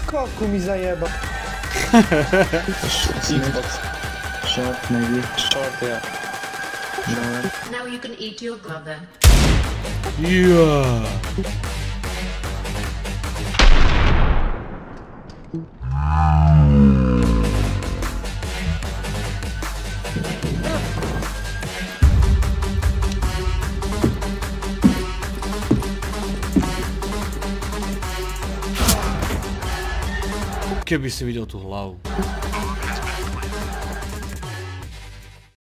Koku mi zajeba. Xbox. Short, maybe. Short, yeah. Short. Now you can eat your glove then. Yeah. Keby si videl tú hlavu.